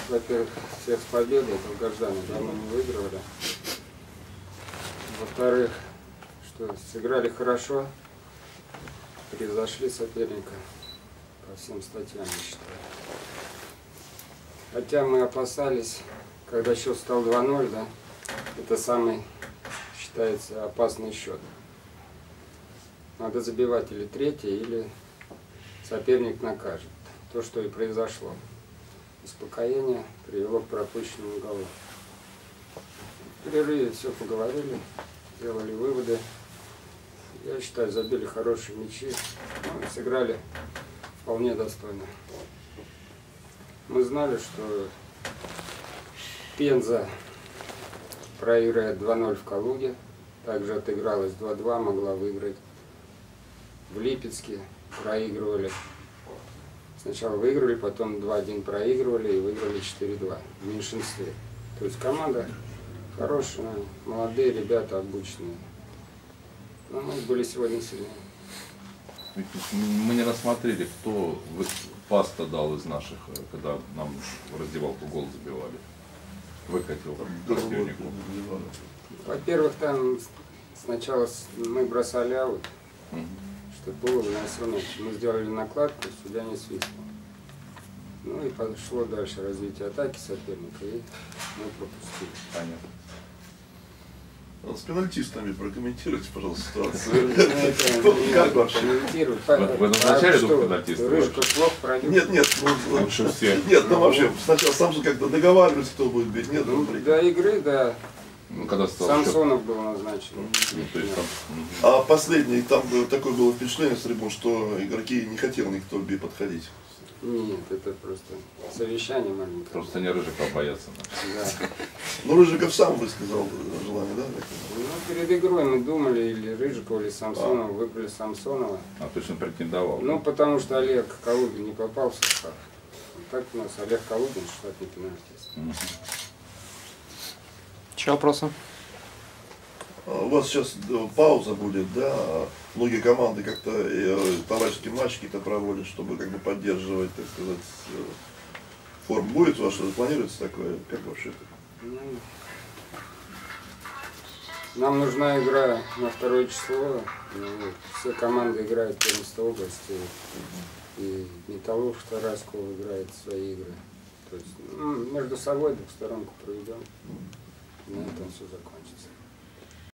во-первых, всех с победой, долгожданно, давно не выигрывали. Во-вторых, что сыграли хорошо, превзошли соперника по всем статьям, я считаю. Хотя мы опасались, когда счет стал 2-0, да, это самый, считается, опасный счет. Надо забивать или третий, или соперник накажет. То, что и произошло. Успокоение привело к пропущенному голу. В перерыве все поговорили, сделали выводы. Я считаю, забили хорошие мячи, ну, и сыграли вполне достойно. Мы знали, что Пенза проиграет 2-0 в Калуге, также отыгралась 2-2, могла выиграть. В Липецке проигрывали. Сначала выиграли, потом 2-1 проигрывали и выиграли 4-2 в меньшинстве. То есть команда хорошая, молодые ребята, обученные. Но мы были сегодня сильнее. Мы не рассмотрели, кто пас-то дал из наших, когда нам в раздевалку гол забивали. Выкатил противнику. Во-первых, там сначала мы бросали аут, что было выносил мяч. Мы сделали накладку, судья не свистнул. Ну и пошло дальше развитие атаки соперника, и мы пропустили. Понятно. С пенальтистами прокомментируйте, пожалуйста, ситуацию. Как вообще? Вы назначали двух пенальтистов? Рыжиков плохо провел. Нет, лучше всех. Нет, ну вообще, сначала сам же как-то договаривались, кто будет бить, нет? Ну, до игры, да. Ну, когда Самсонов был назначен. То есть, там... А последний, там такое было впечатление с трибун, что игроки не хотел никто подходить. Нет, это просто совещание маленькое. Просто не Рыжиков боятся. Да. Ну, Рыжиков сам высказал желание, да? Ну, перед игрой мы думали, или Рыжикова, или Самсонова, выбрали Самсонова. А точно претендовал. Ну, потому что Олег Калугин не попал в состав. Так у нас Олег Калугин, штатный пенальтист. Еще вопросы? У вас сейчас пауза будет, да? Многие команды как-то товарищеские матчи какие-то проводят, чтобы как бы поддерживать, так сказать, форму. Будет у вас что-то, планируется такое? Как вообще это? Ну, нам нужна игра на 2 число. Ну, все команды играют в Пермской области. И Металлург Тарасского играет свои игры. То есть между собой двухсторонку проведем. На этом все закончится.